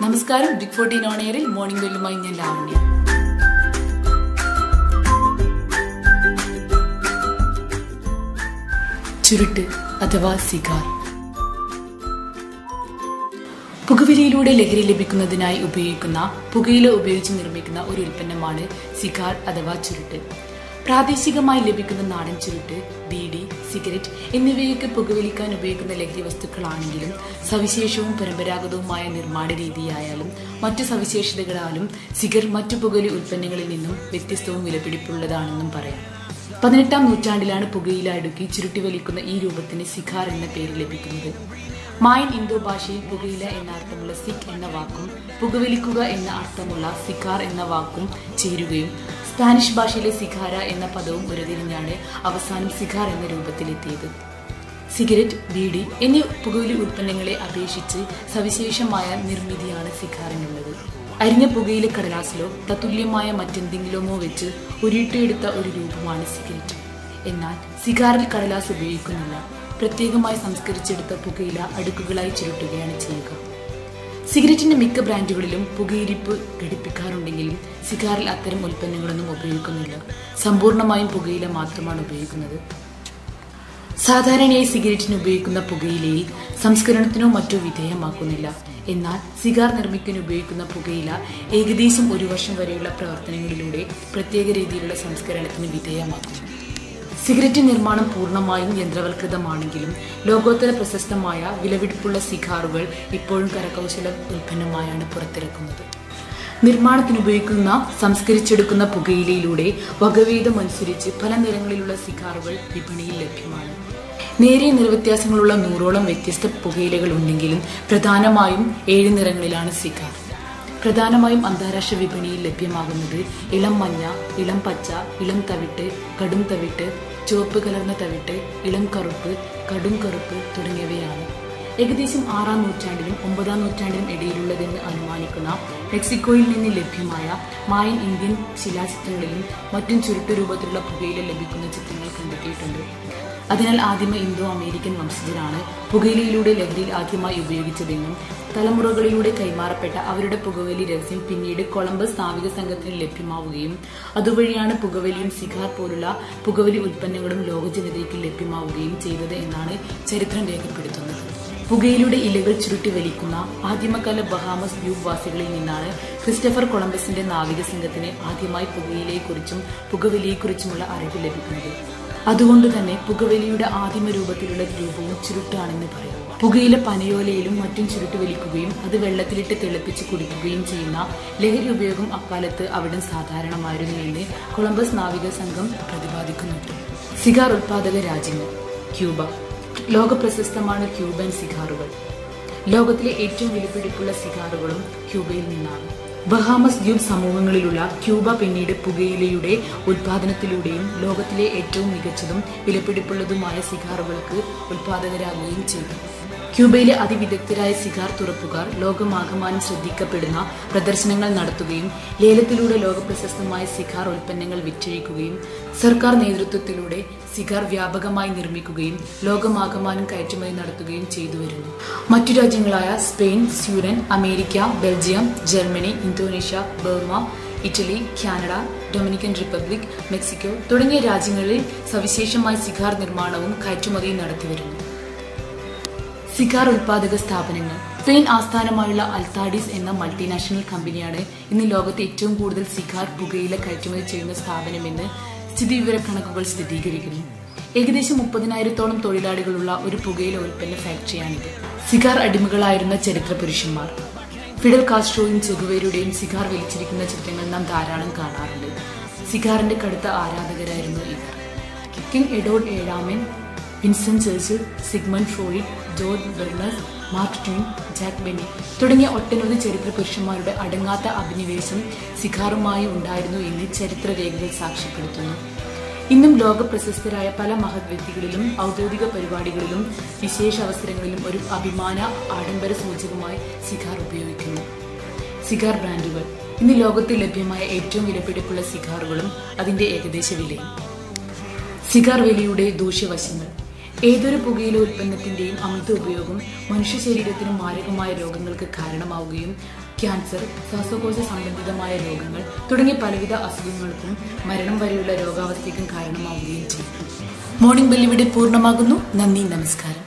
നമസ്കാരം. Big 14 on എയറിൽ morning ബെല്ലുമായി ഞാൻ ലാവണ്യ. ചുരുട്ട് അഥവാ സിഗാർ. പുകവലിയിലൂടെ ലഹരി ലഭിക്കുന്നതിനായി ഉപയോഗിക്കുന്ന പുകയില ഉപയോഗിച്ച് നിർമ്മിക്കുന്ന ഒരു ഉൽപ്പന്നമാണ് സിഗാർ അഥവാ ചുരുട്ട്. പ്രാദേശികമായി ലഭിക്കുന്ന നാടൻ ചുരുട്ട്, ബീഡി, സിഗരറ്റ് എന്നിവയൊക്കെ പുകവലിക്കാൻ ഉപയോഗിക്കുന്ന ലഹരി വസ്തുക്കളാണെങ്കിലും സവിശേഷവും പരമ്പരാഗതവുമായ നിർമ്മാണ രീതിയായാലും മറ്റു സവിശേഷതകളാലും സിഗർ മറ്റു പുകവലി ഉൽപ്പന്നങ്ങളിൽ നിന്നും വ്യത്യസ്തവും വിലപിടിപ്പുള്ളതാണെന്നും പറയാം. 18-ാം നൂറ്റാണ്ടിലാണ് പുകയില അടുക്കി ചുരുട്ടി വലിക്കുന്ന ഈ രൂപത്തിന് സിഗാർ എന്ന പേര് ലഭിക്കുന്നത്. മായൻ ഇന്തോ ഭാഷയിൽ പുകയില എന്ന അർത്ഥമുള്ള സിഗ് എന്ന വാക്കും പുകവലിക്കുക എന്ന അർത്ഥമുള്ള സിഗാർ എന്ന വാക്കും ചേരുകയും സ്പാനിഷ് ഭാഷയിലെ സിഗാര എന്ന പദവും ഉരുതിരിഞ്ഞാണ് അവസാനം സിഗാർ എന്ന രൂപത്തിലെത്തിയത്. സിഗരറ്റ്, ബീഡി എന്നീ പുകവലി ഉൽപ്പന്നങ്ങളെ അപേക്ഷിച്ച് സവിശേഷമായ നിർമ്മിതിയാണ് സിഗാറിനുള്ളത്. അരിഞ്ഞ പുകയില കടലാസിലോ തത്തുല്യമായ മറ്റെന്തെങ്കിലുമോ വെച്ച് ഉരുട്ടിയെടുത്ത ഒരു രൂപമാണ് സിഗരറ്റ്. എന്നാൽ സിഗാറിൽ കടലാസ് ഉപയോഗിക്കുന്നില്ല. പ്രത്യേകമായി സംസ്കരിച്ചെടുത്ത പുകയില അടുക്കുകളായി ചുരുട്ടുകയാണ് ചെയ്യുക. സിഗരറ്റിന്റെ മിക്ക ബ്രാൻഡുകളിലും പുകയിരിപ്പ് ഘടിപ്പിക്കാറുണ്ടെങ്കിലും സിഗാറിൽ അത്തരം ഉൽപ്പന്നങ്ങളൊന്നും ഉപയോഗിക്കുന്നില്ല. സമ്പൂർണമായും പുകയില മാത്രമാണ് ഉപയോഗിക്കുന്നത്. സാധാരണയായി സിഗരറ്റിന് ഉപയോഗിക്കുന്ന പുകയിലയിൽ സംസ്കരണത്തിനോ മറ്റോ വിധേയമാക്കുന്നില്ല. എന്നാൽ സിഗാർ നിർമ്മിക്കാൻ ഉപയോഗിക്കുന്ന പുകയില ഏകദേശം 1 വർഷം വരെയുള്ള പ്രവർത്തനങ്ങളിലൂടെ പ്രത്യേക രീതിയിലുള്ള സംസ്കരണത്തിന് വിധേയമാക്കുന്നു. സിഗരറ്റ് നിർമ്മാണം പൂർണ്ണമായും യന്ത്രവൽകൃതമാണെങ്കിലും ലോകോത്തര പ്രശസ്തമായ വിലപിടിപ്പുള്ള സിഗാറുകൾ ഇപ്പോഴും കരകൗശല ഉൽപ്പന്നമായാണ് പുറത്തിറക്കുന്നത്. നിർമ്മാണത്തിനുപയോഗിക്കുന്ന സംസ്കരിച്ചെടുക്കുന്ന പുകയിലയിലൂടെ വകഭേദമനുസരിച്ച് പല നിറങ്ങളിലുള്ള സിഗാറുകൾ വിപണിയിൽ ലഭ്യമാണ്. നേരിയ നിറവ്യത്യാസങ്ങളുള്ള 100ഓളം വ്യത്യസ്ത പുകയിലകൾ ഉണ്ടെങ്കിലും പ്രധാനമായും 7 നിറങ്ങളിലാണ് സിഗാർ. പ്രധാനമായും അന്താരാഷ്ട്ര വിപണിയിൽ ലഭ്യമാകുന്നത് ഇളം മഞ്ഞ, ഇളം പച്ച, ഇളം തവിട്ട്, കടും തവിട്ട്, ചുവപ്പ് കലർന്ന തവിട്ട്, ഇളം കറുപ്പ്, കടും കറുപ്പ് തുടങ്ങിയവയാണ്. ഏകദേശം 6-ാം നൂറ്റാണ്ടിനും 9-ാം നൂറ്റാണ്ടിനും ഇടയിലുള്ളതെന്ന് അനുമാനിക്കുന്ന മെക്സിക്കോയിൽ നിന്ന് ലഭ്യമായ മായൻ ഇന്ത്യൻ ശിലാചിത്രങ്ങളിലും മറ്റും ചുരുട്ട് രൂപത്തിലുള്ള പുകയില ലഭിക്കുന്ന ചിത്രങ്ങൾ കണ്ടെത്തിയിട്ടുണ്ട്. അതിനാൽ ആദിമ ഇന്തോ അമേരിക്കൻ വംശജരാണ് പുകയിലയിലൂടെ ലഹരിയിൽ ആദ്യമായി ഉപയോഗിച്ചതെന്നും തലമുറകളിലൂടെ കൈമാറപ്പെട്ട അവരുടെ പുകവലി രഹസ്യം പിന്നീട് കൊളംബസ് നാവിക സംഘത്തിന് ലഭ്യമാവുകയും അതുവഴിയാണ് പുകവലിയും സിഗാർ പോലുള്ള പുകവലി ഉൽപ്പന്നങ്ങളും ലോകജനതയ്ക്ക് ലഭ്യമാവുകയും ചെയ്തത് എന്നാണ് ചരിത്രം രേഖപ്പെടുത്തുന്നത്. പുകയിലൂടെ ഇലകൾ ചുരുട്ടി വലിക്കുന്ന ആദിമകാല ബഹാമസ് ദ്വീപ് വാസികളിൽ നിന്നാണ് ക്രിസ്റ്റഫർ കൊളംബസിന്റെ നാവിക സംഘത്തിന് ആദ്യമായി പുകയിലയെക്കുറിച്ചും പുകവലിയെക്കുറിച്ചുമുള്ള അറിവ് ലഭിക്കുന്നത്. അതുകൊണ്ട് തന്നെ പുകവലിയുടെ ആദിമ രൂപത്തിലുള്ള രൂപവും ചുരുട്ടാണെന്ന് പറയാം. പുകയില പനയോലയിലും മറ്റും ചുരുട്ടി വലിക്കുകയും അത് വെള്ളത്തിലിട്ട് തിളപ്പിച്ച് കുടിക്കുകയും ചെയ്യുന്ന ലഹരി ഉപയോഗം അക്കാലത്ത് അവിടെ സാധാരണമായിരുന്നു എന്ന് കൊളംബസ് നാവിക സംഘം പ്രതിപാദിക്കുന്നുണ്ട്. സിഗാർ ഉത്പാദക രാജ്യങ്ങൾ. ക്യൂബ. ലോക പ്രശസ്തമാണ് ക്യൂബൻ സിഗാറുകൾ. ലോകത്തിലെ ഏറ്റവും വിലപിടിപ്പുള്ള സിഗാറുകളും ക്യൂബയിൽ നിന്നാണ്. ബഹാമസ് ദ്വീപ് സമൂഹങ്ങളിലുള്ള ക്യൂബ പിന്നീട് പുകയിലയുടെ ഉത്പാദനത്തിലൂടെയും ലോകത്തിലെ ഏറ്റവും മികച്ചതും വിലപിടിപ്പുള്ളതുമായ സിഗാറുകൾക്ക് ഉത്പാദകരാകുകയും ചെയ്തു. ക്യൂബയിലെ അതിവിദഗ്ധരായ സിഗാർ തുറപ്പുകാർ ലോകമാകമാനം ശ്രദ്ധിക്കപ്പെടുന്ന പ്രദർശനങ്ങൾ നടത്തുകയും ലേലത്തിലൂടെ ലോകപ്രശസ്തമായ സിഗാർ ഉൽപ്പന്നങ്ങൾ വിറ്റഴിക്കുകയും സർക്കാർ നേതൃത്വത്തിലൂടെ സിഗാർ വ്യാപകമായി നിർമ്മിക്കുകയും ലോകമാകമാനം കയറ്റുമതി നടത്തുകയും ചെയ്തു വരുന്നു. മറ്റു രാജ്യങ്ങളായ Spain, Sweden, America, Belgium, Germany, Indonesia, Burma, Italy, Canada, Dominican Republic, Mexico തുടങ്ങിയ രാജ്യങ്ങളിൽ സവിശേഷമായ സിഗാർ നിർമ്മാണവും കയറ്റുമതിയും നടത്തിവരുന്നു. സിഗാർ ഉൽപാദക സ്ഥാപനങ്ങൾ. സ്പെയിൻ ആസ്ഥാനമായുള്ള അൽത്താഡിസ് എന്ന മൾട്ടിനാഷണൽ കമ്പനിയാണ് ഇന്ന് ലോകത്തെ ഏറ്റവും കൂടുതൽ സിഗാർ പുകയില കയറ്റുമതി ചെയ്യുന്ന സ്ഥാപനമെന്ന് സ്ഥിതിവിവര കണക്കുകൾ സ്ഥിരീകരിക്കുന്നു. ഏകദേശം 30,000-ഓളം തൊഴിലാളികളുള്ള ഒരു പുകയില ഉൽപ്പന്ന ഫാക്ടറിയാണിത്. സിഗാർ അടിമകളായിരുന്ന ചരിത്ര പുരുഷന്മാർ. ഫിഡൽ കാസ്ട്രോയും ചെഗുവേരയുടെയും സിഗാർ വലിച്ചിരിക്കുന്ന ചിത്രങ്ങൾ നാം ധാരാളം കാണാറുണ്ട്. സിഗാറിന്റെ കടുത്ത ആരാധകരായിരുന്നു ഇവർ. കിങ് എഡ്വേർഡ് ഏഴാമൻ, Winston Churchill, Sigmund Freud, George Burns, Mark Twain, Jack Benny തുടങ്ങിയ ഒട്ടനവധി ചരിത്ര പുരുഷന്മാരുടെ അടങ്ങാത്ത അഭിനിവേശം സിഗാറുമായി ഉണ്ടായിരുന്നു എന്ന് ചരിത്രരേഖകൾ സാക്ഷ്യപ്പെടുത്തുന്നു. ഇന്നും ലോക പ്രശസ്തരായ പല മഹത് വ്യക്തികളിലും ഔദ്യോഗിക പരിപാടികളിലും വിശേഷ അവസരങ്ങളിലും ഒരു അഭിമാന ആഡംബര സൂചകമായി സിഗാർ ഉപയോഗിക്കുന്നു. സിഗാർ ബ്രാൻഡുകൾ. ഇന്ന് ലോകത്തിൽ ലഭ്യമായ ഏറ്റവും വിലപിടിപ്പുള്ള സിഗാറുകളും അതിന്റെ ഏകദേശ വിലയും. സിഗാർ വലിയുടെ ദൂഷ്യവശങ്ങൾ. ഏതൊരു പുകയില ഉൽപ്പന്നത്തിന്റെയും അമിത ഉപയോഗം മനുഷ്യ ശരീരത്തിന് മാരകമായ രോഗങ്ങൾക്ക് കാരണമാവുകയും ക്യാൻസർ, ശ്വാസകോശ സംബന്ധിതമായ രോഗങ്ങൾ തുടങ്ങിയ പലവിധ അസുഖങ്ങൾക്കും മരണം വരെയുള്ള രോഗാവസ്ഥയ്ക്കും കാരണമാവുകയും ചെയ്യും. മോർണിംഗ് ബെൽ ഇവിടെ പൂർണ്ണമാകുന്നു. നന്ദി, നമസ്കാരം.